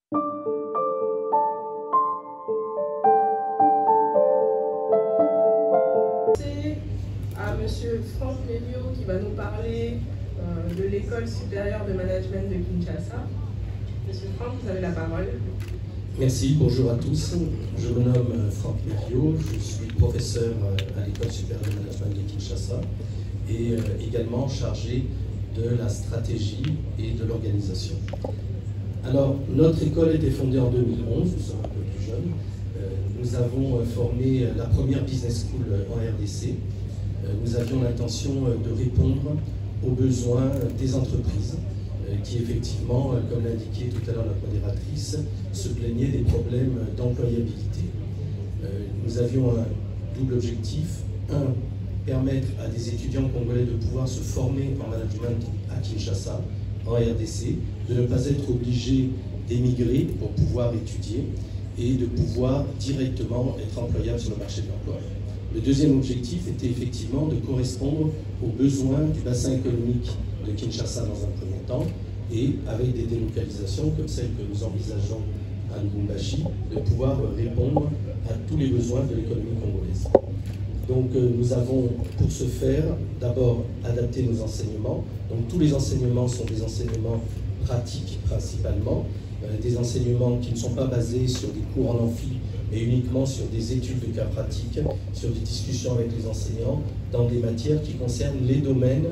À Monsieur Franck Melio qui va nous parler de l'école supérieure de management de Kinshasa. Monsieur Franck, vous avez la parole. Merci, bonjour à tous. Je me nomme Franck Melio, je suis professeur à l'école supérieure de management de Kinshasa et également chargé de la stratégie et de l'organisation. Alors, notre école était fondée en 2011, nous sommes un peu plus jeunes. Nous avons formé la première business school en RDC. Nous avions l'intention de répondre aux besoins des entreprises qui, effectivement, comme l'indiquait tout à l'heure la modératrice, se plaignaient des problèmes d'employabilité. Nous avions un double objectif. Un, permettre à des étudiants congolais de pouvoir se former en management à Kinshasa, en RDC, de ne pas être obligés d'émigrer pour pouvoir étudier et de pouvoir directement être employable sur le marché de l'emploi. Le deuxième objectif était effectivement de correspondre aux besoins du bassin économique de Kinshasa dans un premier temps et avec des délocalisations comme celle que nous envisageons à Lubumbashi, de pouvoir répondre à tous les besoins de l'économie congolaise. Donc nous avons pour ce faire d'abord adapté nos enseignements. Donc tous les enseignements sont des enseignements pratiques principalement, des enseignements qui ne sont pas basés sur des cours en amphi, mais uniquement sur des études de cas pratiques, sur des discussions avec les enseignants, dans des matières qui concernent les domaines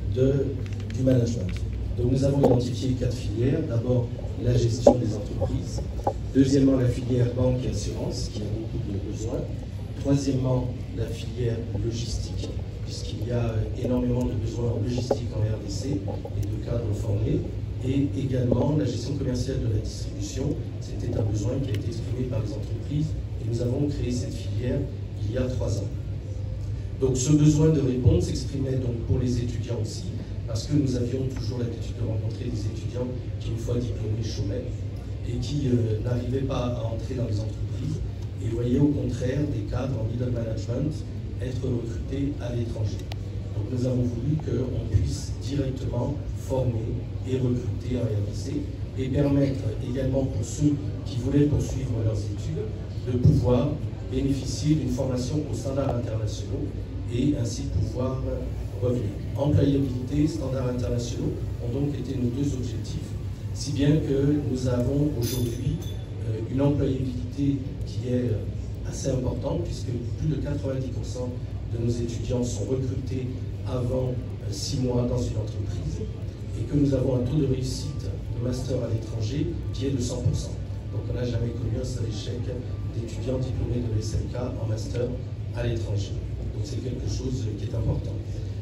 du management. Donc nous avons identifié 4 filières. D'abord, la gestion des entreprises. Deuxièmement, la filière banque et assurance, qui a beaucoup de besoins. Troisièmement, la filière logistique, puisqu'il y a énormément de besoins en logistique en RDC et de cadres formés. Et également la gestion commerciale de la distribution. C'était un besoin qui a été exprimé par les entreprises et nous avons créé cette filière il y a 3 ans. Donc ce besoin de réponse s'exprimait donc pour les étudiants aussi, parce que nous avions toujours l'habitude de rencontrer des étudiants qui, une fois diplômés, chômaient et qui n'arrivaient pas à entrer dans les entreprises et voyaient au contraire des cadres en middle management être recrutés à l'étranger. Donc nous avons voulu qu'on puisse directement former et recruter en RDC et permettre également pour ceux qui voulaient poursuivre leurs études de pouvoir bénéficier d'une formation aux standards internationaux et ainsi pouvoir revenir. Employabilité, standards internationaux ont donc été nos 2 objectifs, si bien que nous avons aujourd'hui une employabilité qui est assez importante puisque plus de 90% de nos étudiants sont recrutés avant 6 mois dans une entreprise et que nous avons un taux de réussite de master à l'étranger qui est de 100%. Donc on n'a jamais connu un seul échec d'étudiants diplômés de l'SMK en master à l'étranger. Donc c'est quelque chose qui est important.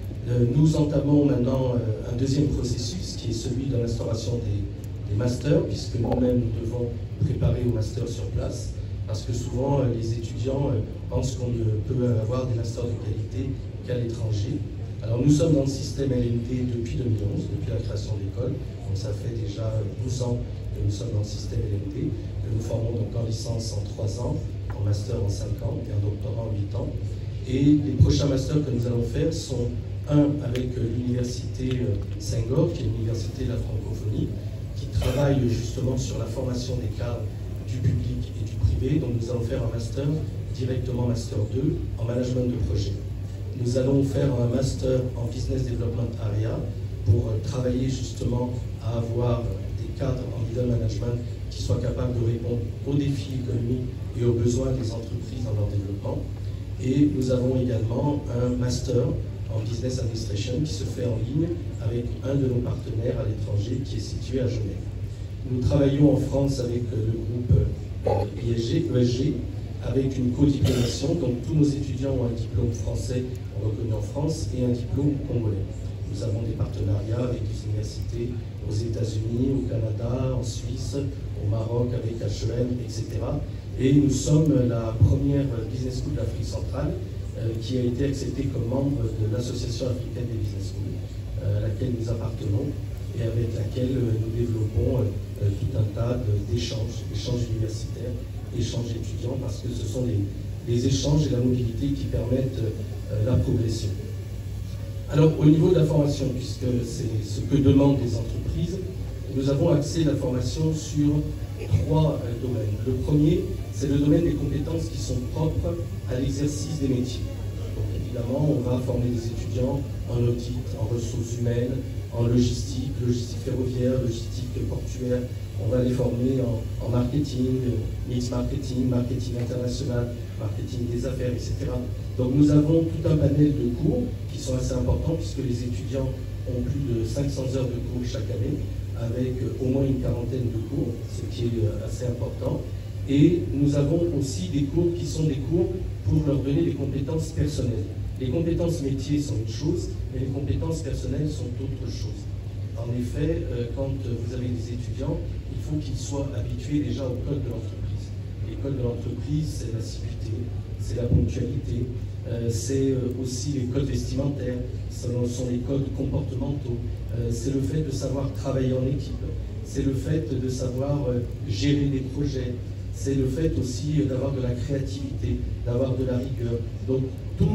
Nous entamons maintenant un deuxième processus qui est celui de l'instauration des masters, puisque nous-mêmes nous devons préparer au master sur place, parce que souvent les étudiants pensent qu'on ne peut avoir des masters de qualité qu'à l'étranger. Alors nous sommes dans le système LMD depuis 2011, depuis la création de l'école, donc ça fait déjà 12 ans que nous sommes dans le système LMD, que nous formons donc en licence en 3 ans, en master en 5 ans et en doctorat en 8 ans. Et les prochains masters que nous allons faire sont un avec l'université Senghor, qui est l'université de la francophonie, qui travaille justement sur la formation des cadres du public et du privé. Donc nous allons faire un master, directement master 2, en management de projet. Nous allons faire un master en business development area pour travailler justement à avoir des cadres en middle management qui soient capables de répondre aux défis économiques et aux besoins des entreprises dans leur développement. Et nous avons également un master en business administration qui se fait en ligne avec un de nos partenaires à l'étranger qui est situé à Genève. Nous travaillons en France avec le groupe ESG, avec une co-diplomation. Donc tous nos étudiants ont un diplôme français reconnu en France et un diplôme congolais. Nous avons des partenariats avec des universités aux États-Unis, au Canada, en Suisse, au Maroc avec HEM, etc. Et nous sommes la première business school d'Afrique centrale qui a été acceptée comme membre de l'Association africaine des business schools, à laquelle nous appartenons et avec laquelle nous développons tout un tas d'échanges universitaires, échanges étudiants, parce que ce sont les échanges et la mobilité qui permettent la progression. Alors, au niveau de la formation, puisque c'est ce que demandent les entreprises, nous avons axé la formation sur 3 domaines. Le premier, c'est le domaine des compétences qui sont propres à l'exercice des métiers. Donc évidemment, on va former des étudiants en audit, en ressources humaines, en logistique, logistique ferroviaire, logistique portuaire. On va les former en marketing, mix marketing, marketing international, marketing des affaires, etc. Donc nous avons tout un panel de cours qui sont assez importants puisque les étudiants ont plus de 500 heures de cours chaque année, avec au moins une quarantaine de cours, ce qui est assez important. Et nous avons aussi des cours qui sont des cours pour leur donner des compétences personnelles. Les compétences métiers sont une chose, mais les compétences personnelles sont autre chose. En effet, quand vous avez des étudiants, il faut qu'ils soient habitués déjà au code de l'entreprise. Les codes de l'entreprise, c'est l'assiduité, c'est la ponctualité, c'est aussi les codes vestimentaires, ce sont les codes comportementaux, c'est le fait de savoir travailler en équipe, c'est le fait de savoir gérer des projets, c'est le fait aussi d'avoir de la créativité, d'avoir de la rigueur. Donc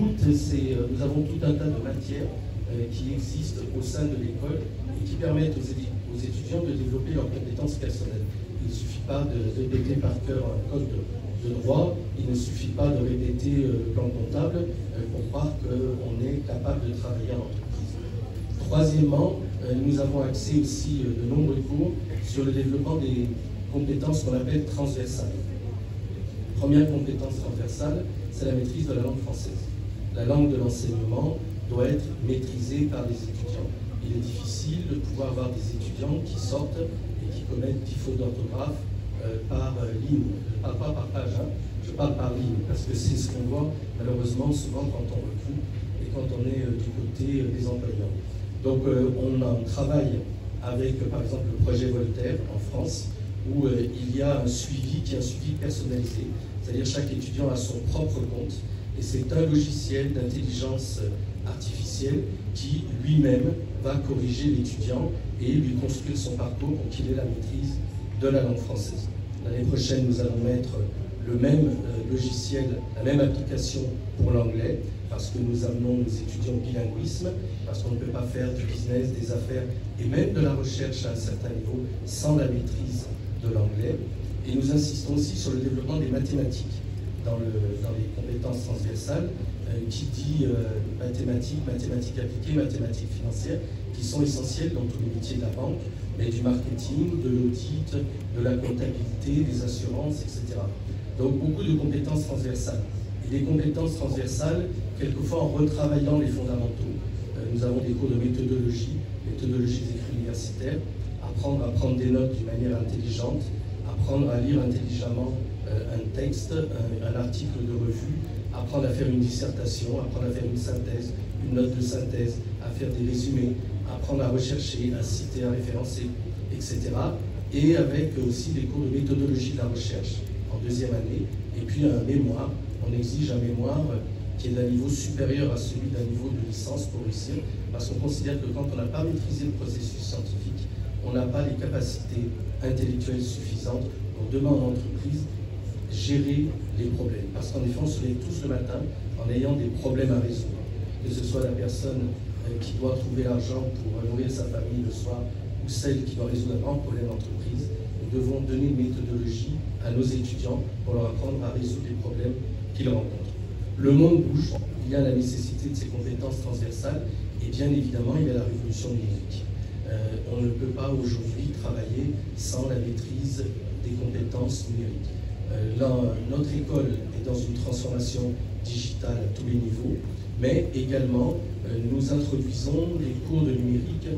nous avons tout un tas de matières qui existent au sein de l'école et qui permettent aux étudiants de développer leurs compétences personnelles. Il ne suffit pas de répéter par cœur un code de droit, il ne suffit pas de répéter le plan comptable pour croire qu'on est capable de travailler en entreprise. Troisièmement, nous avons axé aussi de nombreux cours sur le développement des compétences qu'on appelle transversales. Première compétence transversale, c'est la maîtrise de la langue française. La langue de l'enseignement doit être maîtrisée par les étudiants. Il est difficile de pouvoir avoir des étudiants qui sortent et qui commettent 10 fautes d'orthographe par ligne. Je ne parle pas par page, je parle par ligne, parce que c'est ce qu'on voit malheureusement souvent quand on recrute et quand on est du côté des employeurs. Donc on travaille avec par exemple le projet Voltaire en France, où il y a un suivi qui est un suivi personnalisé, c'est-à-dire chaque étudiant a son propre compte, et c'est un logiciel d'intelligence artificielle qui lui-même va corriger l'étudiant et lui construire son parcours pour qu'il ait la maîtrise de la langue française. L'année prochaine, nous allons mettre le même logiciel, la même application pour l'anglais, parce que nous amenons nos étudiants au bilinguisme, parce qu'on ne peut pas faire du business, des affaires et même de la recherche à un certain niveau sans la maîtrise de l'anglais. Et nous insistons aussi sur le développement des mathématiques dans les compétences transversales, qui dit mathématiques appliquées, mathématiques financières, qui sont essentielles dans tous les métiers de la banque, mais du marketing, de l'audit, de la comptabilité, des assurances, etc. Donc beaucoup de compétences transversales. Et les compétences transversales, quelquefois en retravaillant les fondamentaux, nous avons des cours de méthodologie des écrits universitaires, apprendre à prendre des notes d'une manière intelligente, apprendre à lire intelligemment un texte, un article de revue, apprendre à faire une dissertation, apprendre à faire une synthèse, une note de synthèse, à faire des résumés, apprendre à rechercher, à citer, à référencer, etc. Et avec aussi des cours de méthodologie de la recherche en deuxième année, et puis un mémoire. On exige un mémoire qui est d'un niveau supérieur à celui d'un niveau de licence pour réussir, parce qu'on considère que quand on n'a pas maîtrisé le processus scientifique, on n'a pas les capacités intellectuelles suffisantes pour demain en entreprise gérer les problèmes. Parce qu'en effet, on se lève tous le matin en ayant des problèmes à résoudre. Que ce soit la personne qui doit trouver l'argent pour nourrir sa famille le soir, ou celle qui doit résoudre un grand problème d'entreprise, nous devons donner une méthodologie à nos étudiants pour leur apprendre à résoudre les problèmes qu'ils rencontrent. Le monde bouge, il y a la nécessité de ces compétences transversales, et bien évidemment, il y a la révolution numérique. On ne peut pas aujourd'hui travailler sans la maîtrise des compétences numériques. Notre école est dans une transformation digitale à tous les niveaux, mais également nous introduisons les cours de numérique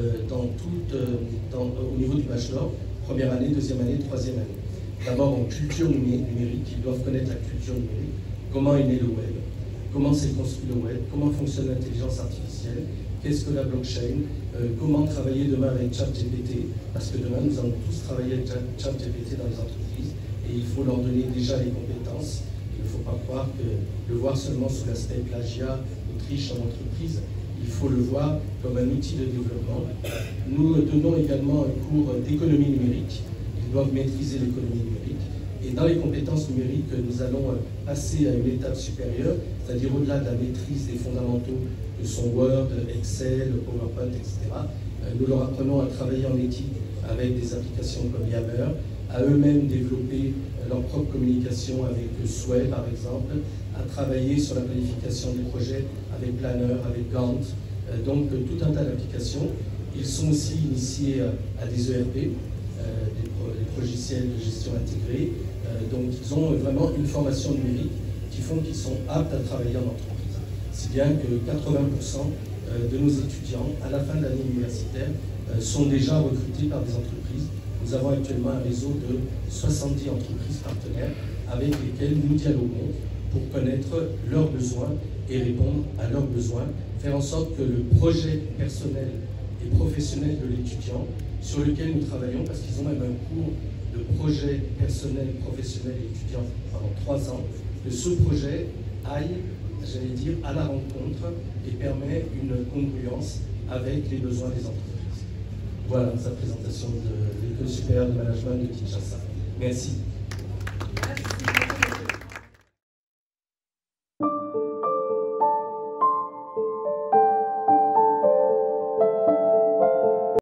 au niveau du bachelor, première année, deuxième année, troisième année. D'abord en culture numérique, ils doivent connaître la culture numérique, comment est né le web, comment s'est construit le web, comment fonctionne l'intelligence artificielle, qu'est-ce que la blockchain, comment travailler demain avec ChatGPT, parce que demain nous allons tous travailler avec ChatGPT dans les entreprises, et il faut leur donner déjà les compétences. Il ne faut pas croire que le voir seulement sous l'aspect plagiat ou triche en entreprise, il faut le voir comme un outil de développement. Nous donnons également un cours d'économie numérique. Ils doivent maîtriser l'économie numérique. Et dans les compétences numériques, nous allons passer à une étape supérieure, c'est-à-dire au-delà de la maîtrise des fondamentaux que sont Word, Excel, PowerPoint, etc. Nous leur apprenons à travailler en équipe avec des applications comme Yammer, à eux-mêmes développer leur propre communication avec Sway par exemple, à travailler sur la planification des projets avec Planner, avec Gantt, donc tout un tas d'applications. Ils sont aussi initiés à des ERP, des logiciels de gestion intégrés, donc ils ont vraiment une formation numérique qui font qu'ils sont aptes à travailler en entreprise. Si bien que 80% de nos étudiants, à la fin de l'année universitaire, sont déjà recrutés par des entreprises. Nous avons actuellement un réseau de 70 entreprises partenaires avec lesquelles nous dialoguons pour connaître leurs besoins et répondre à leurs besoins, faire en sorte que le projet personnel et professionnel de l'étudiant, sur lequel nous travaillons, parce qu'ils ont même un cours de projet personnel, professionnel et étudiant pendant 3 ans, que ce projet aille, j'allais dire, à la rencontre et permet une congruence avec les besoins des entreprises. Voilà sa présentation de l'École supérieure de management de Kinshasa. Merci. Merci.